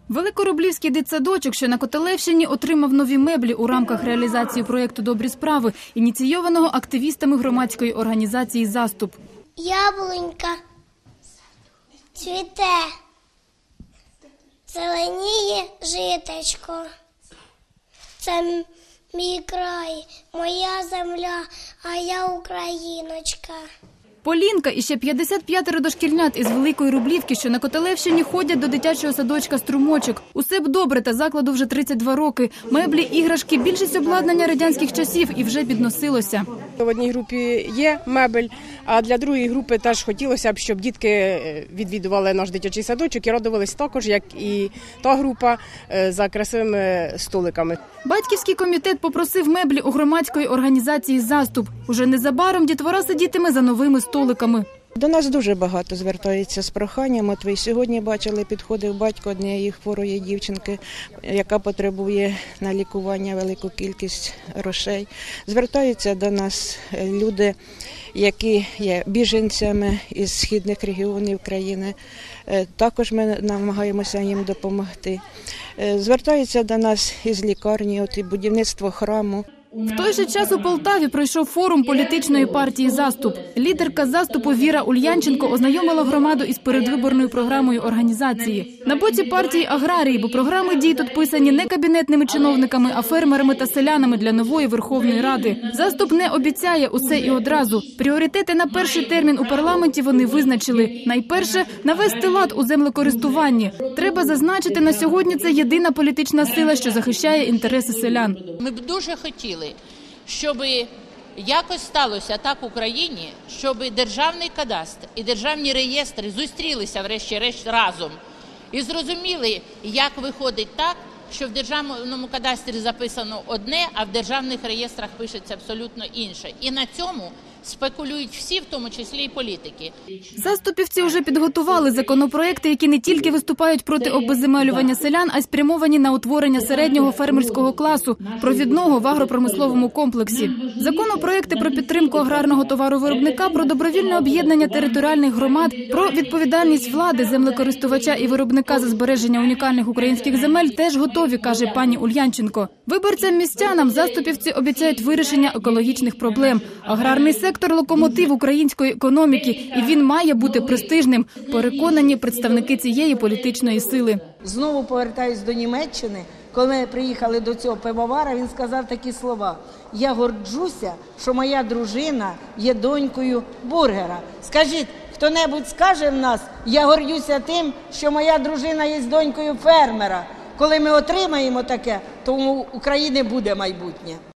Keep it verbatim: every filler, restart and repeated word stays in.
Великорублівський дитсадочок, що на Котелевщині, отримав нові меблі у рамках реалізації проєкту «Добрі справи», ініційованого активістами громадської організації «Заступ». Яблунька цвіте, зеленіє житечко. Це мій край, моя земля, а я україночка. Полінка і ще п'ятдесят п'ять дошкільнят із Великої Рублівки, що на Котелевщині, ходять до дитячого садочка «Струмочок». Усе б добре, та закладу вже тридцять два роки. Меблі, іграшки, більшість обладнання радянських часів і вже підносилося. В одній групі є мебель, а для другої групи теж хотілося б, щоб дітки відвідували наш дитячий садочок і радувалися також, як і та група, за красивими столиками. Батьківський комітет попросив меблі у громадської організації «Заступ». Уже незабаром дітвора сидітиме за новими столиками. До нас дуже багато звертається з проханням. От ви сьогодні бачили, підходив батько однієї хворої дівчинки, яка потребує на лікування велику кількість грошей. Звертаються до нас люди, які є біженцями із східних регіонів країни. Також ми намагаємося їм допомогти. Звертаються до нас із лікарні, от і будівництво храму. В той же час у Полтаві пройшов форум політичної партії «Заступ». Лідерка «Заступу» Віра Ульянченко ознайомила громаду із передвиборною програмою організації. На боці партії аграрії, бо програми дій тут писані не кабінетними чиновниками, а фермерами та селянами для нової Верховної Ради. «Заступ» не обіцяє усе і одразу. Пріоритети на перший термін у парламенті вони визначили. Найперше – навести лад у землекористуванні. Треба зазначити, на сьогодні це єдина політична сила, що захищає інтереси селян. Ми б дуже хотіли, щоб якось сталося так в Україні, щоб державний кадастр і державні реєстри зустрілися врешті-решт разом і зрозуміли, як виходить так, що в державному кадастрі записано одне, а в державних реєстрах пишеться абсолютно інше. І на цьому спекулюють всі, в тому числі і політики. Заступівці вже підготували законопроекти, які не тільки виступають проти обезземелювання селян, а й спрямовані на утворення середнього фермерського класу, провідного в агропромисловому комплексі. Законопроекти про підтримку аграрного товаровиробника, про добровільне об'єднання територіальних громад, про відповідальність влади, землекористувача і виробника за збереження унікальних українських земель теж готові, каже пані Ульянченко. Виборцям-містянам заступівці обіцяють вирішення екологічних проблем. Аграрний сектор – локомотив української економіки, і він має бути престижним, переконані представники цієї політичної сили. Знову повертаюсь до Німеччини. Коли ми приїхали до цього пивовара, він сказав такі слова: «Я горджуся, що моя дружина є донькою бургера». Скажіть, хто-небудь скаже в нас: «Я гордюся тим, що моя дружина є донькою фермера». Коли ми отримаємо таке, то у України буде майбутнє.